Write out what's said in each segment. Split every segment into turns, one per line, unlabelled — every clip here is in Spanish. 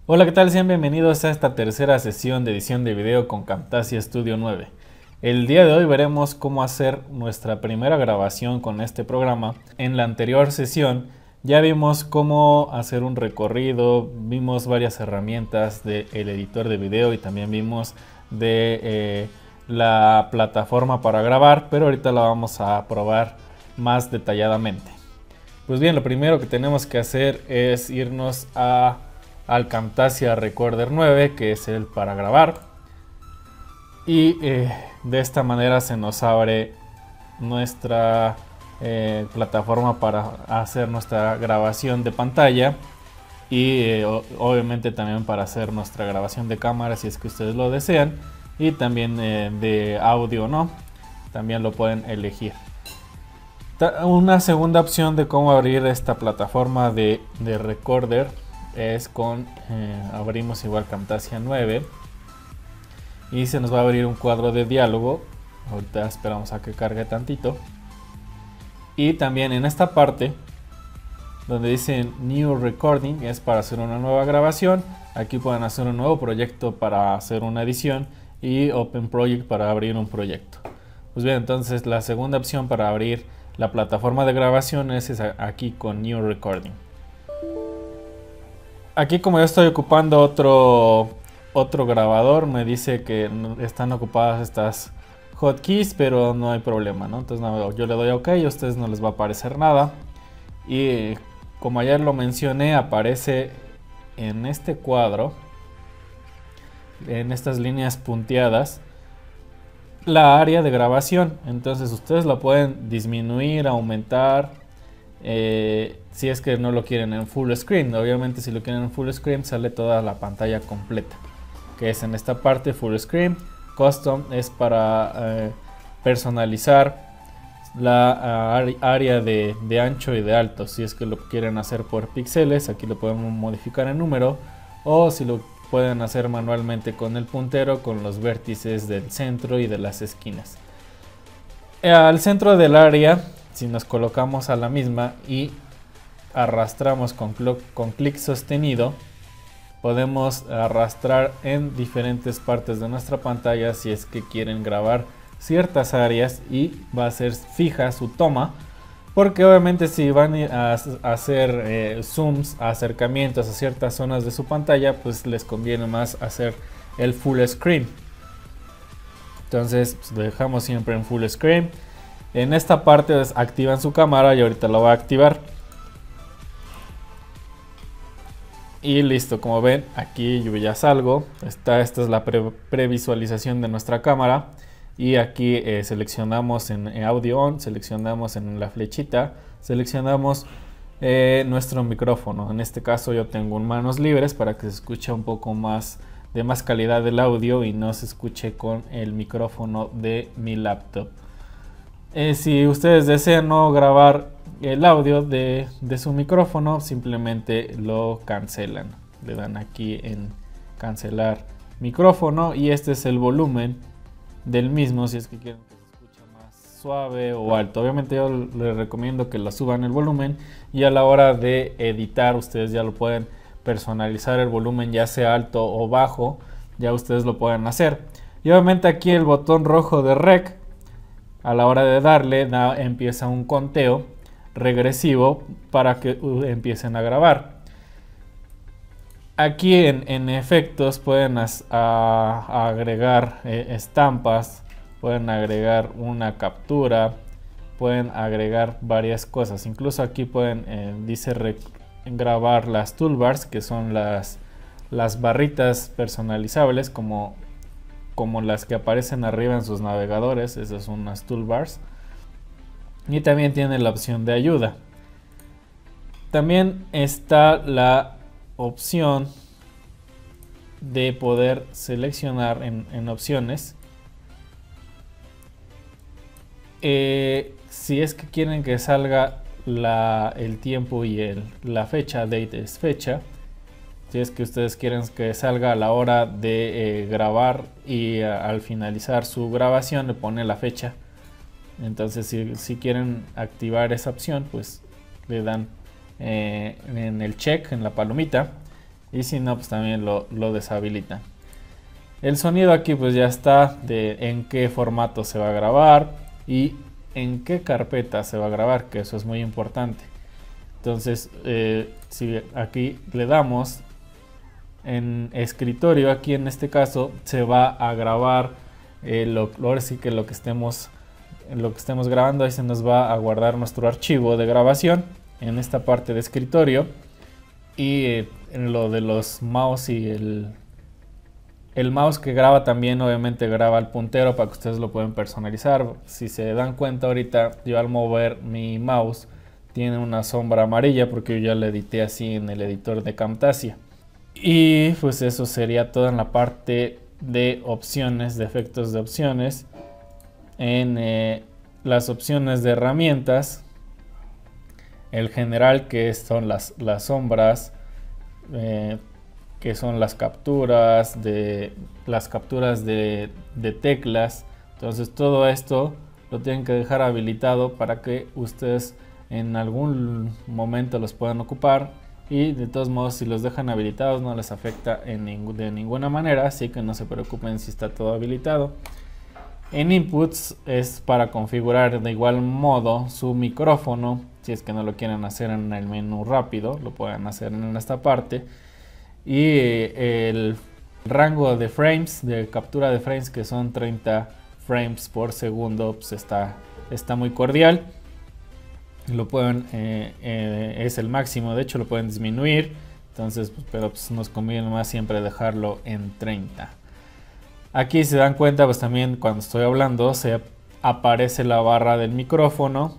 Hola, ¿qué tal? Sean bienvenidos a esta tercera sesión de edición de video con Camtasia Studio 9. El día de hoy veremos cómo hacer nuestra primera grabación con este programa. En la anterior sesión ya vimos cómo hacer un recorrido, vimos varias herramientas del editor de video y también vimos de la plataforma para grabar, pero ahorita la vamos a probar más detalladamente. Pues bien, lo primero que tenemos que hacer es irnos al Camtasia Recorder 9, que es el para grabar, y de esta manera se nos abre nuestra plataforma para hacer nuestra grabación de pantalla y obviamente también para hacer nuestra grabación de cámara si es que ustedes lo desean, y también de audio, ¿no? También lo pueden elegir. Una segunda opción de cómo abrir esta plataforma de Recorder es con abrimos igual Camtasia 9 y se nos va a abrir un cuadro de diálogo. Ahorita esperamos a que cargue tantito, y también en esta parte donde dice New Recording es para hacer una nueva grabación. Aquí pueden hacer un nuevo proyecto para hacer una edición, y Open Project para abrir un proyecto. Pues bien, entonces la segunda opción para abrir la plataforma de grabación es aquí con New Recording. Aquí, como yo estoy ocupando otro grabador, me dice que están ocupadas estas hotkeys, pero no hay problema, ¿no? Entonces yo le doy a OK y a ustedes no les va a aparecer nada. Y como ayer lo mencioné, aparece en este cuadro, en estas líneas punteadas, la área de grabación. Entonces ustedes la pueden disminuir, aumentar, si es que no lo quieren en full screen. Obviamente si lo quieren en full screen sale toda la pantalla completa, que es en esta parte full screen. Custom es para personalizar la área de ancho y de alto. Si es que lo quieren hacer por píxeles, aquí lo podemos modificar en número, o si lo pueden hacer manualmente con el puntero, con los vértices del centro y de las esquinas. Al centro del área, si nos colocamos a la misma y arrastramos con clic sostenido, podemos arrastrar en diferentes partes de nuestra pantalla si es que quieren grabar ciertas áreas, y va a ser fija su toma, porque obviamente si van a hacer zooms, acercamientos a ciertas zonas de su pantalla, pues les conviene más hacer el full screen. Entonces pues, lo dejamos siempre en full screen. En esta parte pues, activan su cámara, y ahorita lo va a activar. Y listo, como ven, aquí yo ya salgo. Esta es la previsualización de nuestra cámara. Y aquí seleccionamos en audio on, seleccionamos en la flechita, seleccionamos nuestro micrófono. En este caso yo tengo un manos libres para que se escuche un poco más de más calidad el audio y no se escuche con el micrófono de mi laptop. Si ustedes desean no grabar el audio de su micrófono, simplemente lo cancelan. Le dan aquí en cancelar micrófono, y este es el volumen del mismo si es que quieren que se escuche más suave o alto. Obviamente yo les recomiendo que lo suban el volumen, y a la hora de editar ustedes ya lo pueden personalizar el volumen, ya sea alto o bajo, ya ustedes lo pueden hacer. Y obviamente aquí el botón rojo de Rec, a la hora de darle empieza un conteo regresivo para que empiecen a grabar. Aquí en efectos pueden agregar estampas, pueden agregar una captura, pueden agregar varias cosas. Incluso aquí pueden, dice grabar las toolbars, que son las barritas personalizables como las que aparecen arriba en sus navegadores. Esas son unas toolbars. Y también tiene la opción de ayuda. También está la opción de poder seleccionar en opciones si es que quieren que salga el tiempo y la fecha. Date es fecha. Si es que ustedes quieren que salga a la hora de grabar, y al finalizar su grabación le pone la fecha. Entonces si quieren activar esa opción, pues le dan en el check, en la palomita, y si no, pues también lo deshabilitan. El sonido aquí pues ya está de en qué formato se va a grabar y en qué carpeta se va a grabar, que eso es muy importante. Entonces, si aquí le damos en escritorio, aquí en este caso se va a grabar ahora sí que lo que estemos grabando, ahí se nos va a guardar nuestro archivo de grabación en esta parte de escritorio. Y en lo de los mouse y el mouse que graba también obviamente graba el puntero para que ustedes lo puedan personalizar. Si se dan cuenta ahorita, yo al mover mi mouse tiene una sombra amarilla porque yo ya lo edité así en el editor de Camtasia. Y pues eso sería todo en la parte de opciones, de efectos de opciones. En las opciones de herramientas, el general, que son las sombras, que son las capturas de teclas. Entonces todo esto lo tienen que dejar habilitado para que ustedes en algún momento los puedan ocupar, y de todos modos si los dejan habilitados no les afecta de ninguna manera, así que no se preocupen si está todo habilitado. En inputs es para configurar de igual modo su micrófono. Si es que no lo quieren hacer en el menú rápido, lo pueden hacer en esta parte. Y el rango de frames, de captura de frames, que son 30 frames por segundo, pues está muy cordial. Lo pueden, es el máximo, de hecho lo pueden disminuir. Entonces, pero pues nos conviene más siempre dejarlo en 30. Aquí se dan cuenta, pues también cuando estoy hablando se aparece la barra del micrófono,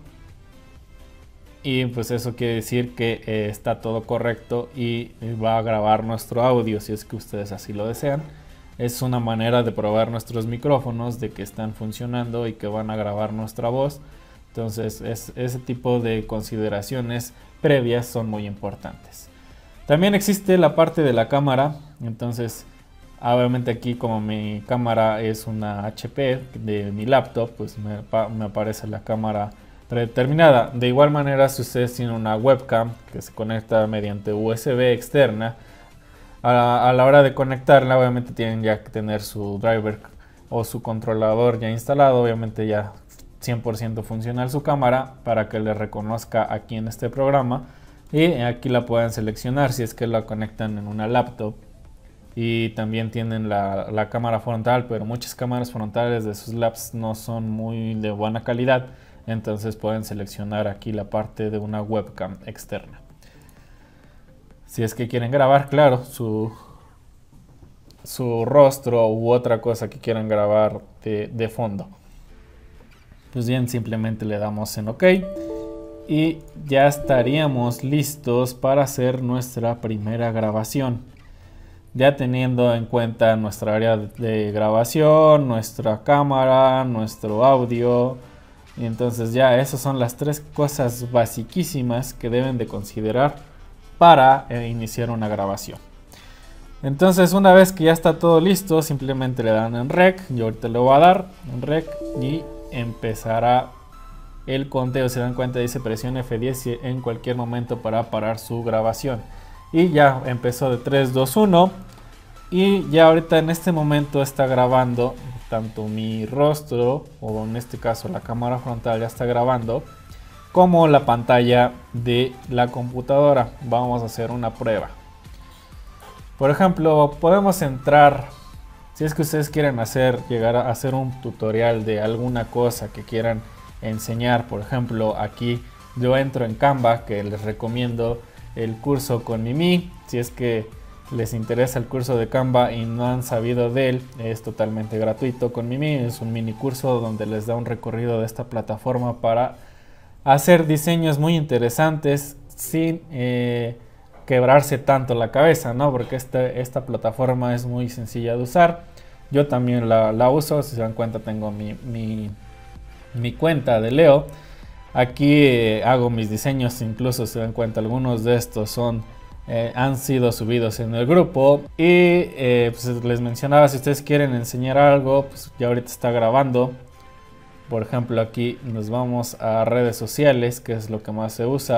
y pues eso quiere decir que está todo correcto y va a grabar nuestro audio si es que ustedes así lo desean. Es una manera de probar nuestros micrófonos de que están funcionando y que van a grabar nuestra voz. Entonces ese tipo de consideraciones previas son muy importantes. También existe la parte de la cámara. Entonces obviamente aquí, como mi cámara es una HP de mi laptop, pues me aparece la cámara predeterminada. De igual manera, si ustedes tienen una webcam que se conecta mediante USB externa, a la hora de conectarla obviamente tienen ya que tener su driver o su controlador ya instalado, obviamente ya 100% funcional su cámara, para que le reconozca aquí en este programa, y aquí la puedan seleccionar si es que la conectan en una laptop. Y también tienen la cámara frontal, pero muchas cámaras frontales de sus labs no son muy de buena calidad, entonces pueden seleccionar aquí la parte de una webcam externa. Si es que quieren grabar, claro, su rostro u otra cosa que quieran grabar de fondo. Pues bien, simplemente le damos en OK y ya estaríamos listos para hacer nuestra primera grabación. Ya teniendo en cuenta nuestra área de grabación, nuestra cámara, nuestro audio. Y entonces ya esas son las tres cosas basiquísimas que deben de considerar para iniciar una grabación. Entonces, una vez que ya está todo listo, simplemente le dan en Rec. Yo ahorita le voy a dar en Rec y empezará el conteo. Se dan cuenta, dice presione F10 en cualquier momento para parar su grabación. Y ya empezó de 3, 2, 1. Y ya ahorita en este momento está grabando tanto mi rostro, o en este caso la cámara frontal ya está grabando, como la pantalla de la computadora. Vamos a hacer una prueba. Por ejemplo, podemos entrar, si es que ustedes quieren llegar a hacer un tutorial de alguna cosa que quieran enseñar. Por ejemplo, aquí yo entro en Canva, que les recomiendo el curso con Mimi. Si es que les interesa el curso de Canva y no han sabido de él, es totalmente gratuito con Mimi. Es un mini curso donde les da un recorrido de esta plataforma para hacer diseños muy interesantes sin quebrarse tanto la cabeza, ¿no? Porque esta plataforma es muy sencilla de usar. Yo también la uso. Si se dan cuenta, tengo mi cuenta de Leo. Aquí hago mis diseños. Incluso se dan cuenta, algunos de estos han sido subidos en el grupo. Y pues les mencionaba, si ustedes quieren enseñar algo, pues ya ahorita está grabando. Por ejemplo, aquí nos vamos a redes sociales, que es lo que más se usa.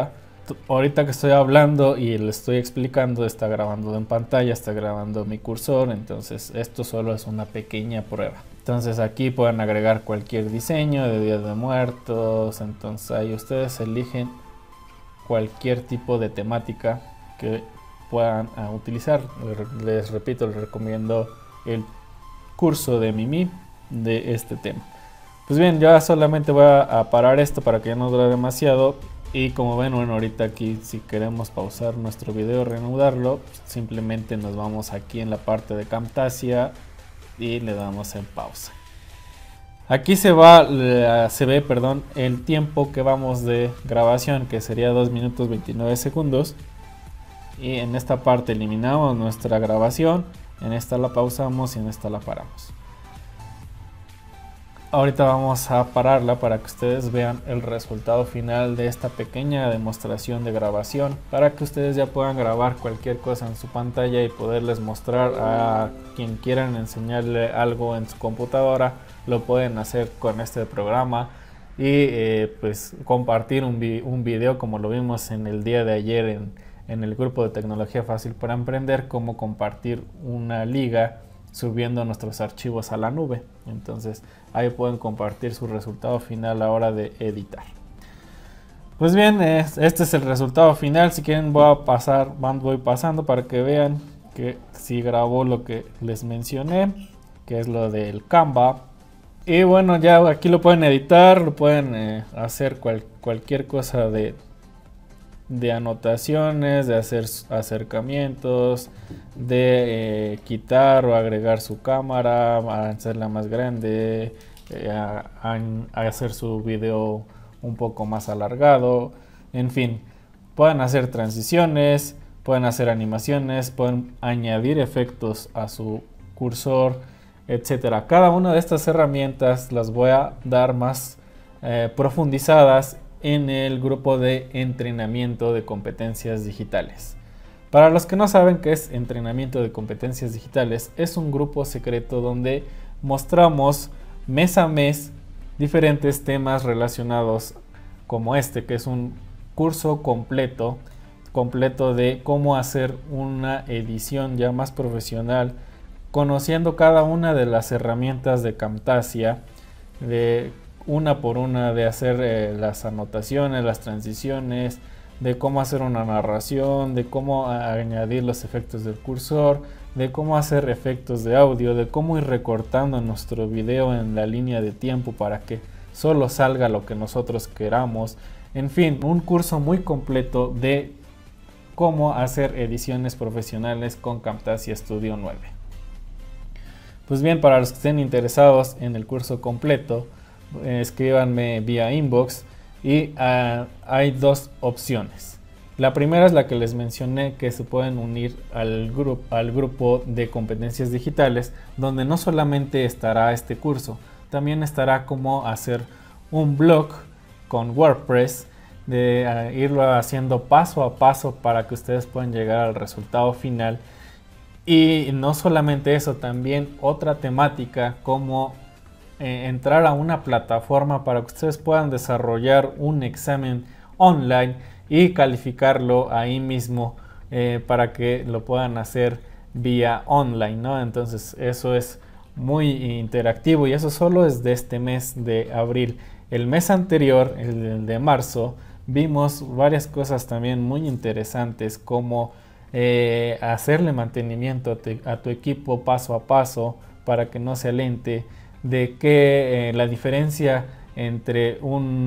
ahorita que estoy hablando y le estoy explicando, está grabando en pantalla, está grabando mi cursor, entonces esto solo es una pequeña prueba. Entonces aquí pueden agregar cualquier diseño de Día de Muertos, entonces ahí ustedes eligen cualquier tipo de temática que puedan utilizar. Les repito, les recomiendo el curso de Mimi de este tema. Pues bien, ya solamente voy a parar esto para que ya no dure demasiado. Y como ven, bueno, ahorita aquí si queremos pausar nuestro video, reanudarlo, simplemente nos vamos aquí en la parte de Camtasia y le damos en pausa. Aquí se ve, perdón, el tiempo que vamos de grabación, que sería 2 minutos 29 segundos. Y en esta parte eliminamos nuestra grabación, en esta la pausamos y en esta la paramos. Ahorita vamos a pararla para que ustedes vean el resultado final de esta pequeña demostración de grabación, para que ustedes ya puedan grabar cualquier cosa en su pantalla y poderles mostrar a quien quieran enseñarle algo en su computadora. Lo pueden hacer con este programa y pues compartir un video, como lo vimos en el día de ayer en el grupo de Tecnología Fácil para Emprender, cómo compartir una liga subiendo nuestros archivos a la nube. Entonces ahí pueden compartir su resultado final a la hora de editar. Pues bien, este es el resultado final. Si quieren voy pasando para que vean que sí grabó lo que les mencioné, que es lo del Canva. Y bueno, ya aquí lo pueden editar, lo pueden hacer cualquier cosa de anotaciones, de hacer acercamientos, de quitar o agregar su cámara, a hacerla más grande, a hacer su video un poco más alargado, en fin, pueden hacer transiciones, pueden hacer animaciones, pueden añadir efectos a su cursor, etcétera. Cada una de estas herramientas las voy a dar más profundizadas en el grupo de entrenamiento de competencias digitales. Para los que no saben qué es entrenamiento de competencias digitales, es un grupo secreto donde mostramos mes a mes diferentes temas relacionados como este, que es un curso completo de cómo hacer una edición ya más profesional, conociendo cada una de las herramientas de Camtasia, de una por una, de hacer las anotaciones, las transiciones, de cómo hacer una narración, de cómo añadir los efectos del cursor, de cómo hacer efectos de audio, de cómo ir recortando nuestro video en la línea de tiempo para que solo salga lo que nosotros queramos. En fin, un curso muy completo de cómo hacer ediciones profesionales con Camtasia Studio 9. Pues bien, para los que estén interesados en el curso completo, escríbanme vía inbox y hay dos opciones. La primera es la que les mencioné, que se pueden unir al grupo de competencias digitales, donde no solamente estará este curso, también estará cómo hacer un blog con WordPress, de irlo haciendo paso a paso para que ustedes puedan llegar al resultado final. Y no solamente eso, también otra temática como entrar a una plataforma para que ustedes puedan desarrollar un examen online y calificarlo ahí mismo para que lo puedan hacer vía online, ¿no? Entonces eso es muy interactivo y eso solo es de este mes de abril. El mes anterior, el de marzo, vimos varias cosas también muy interesantes, como hacerle mantenimiento a tu equipo paso a paso para que no se alente, de que la diferencia entre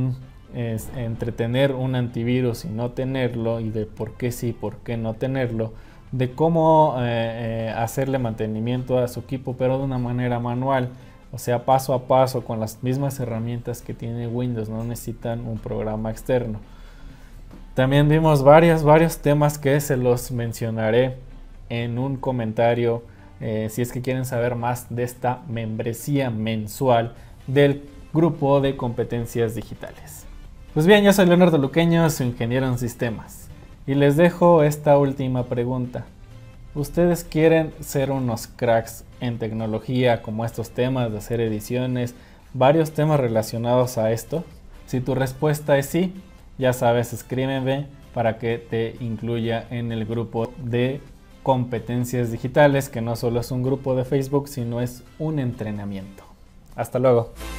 tener un antivirus y no tenerlo, y de por qué sí, por qué no tenerlo, de cómo hacerle mantenimiento a su equipo pero de una manera manual, o sea, paso a paso con las mismas herramientas que tiene Windows, no necesitan un programa externo. También vimos varios temas que se los mencionaré en un comentario si es que quieren saber más de esta membresía mensual del grupo de competencias digitales. Pues bien, yo soy Leonardo Luqueño, su ingeniero en sistemas, y les dejo esta última pregunta. ¿Ustedes quieren ser unos cracks en tecnología, como estos temas de hacer ediciones, varios temas relacionados a esto? Si tu respuesta es sí, ya sabes, escríbeme para que te incluya en el grupo de competencias digitales, que no solo es un grupo de Facebook, sino es un entrenamiento. Hasta luego.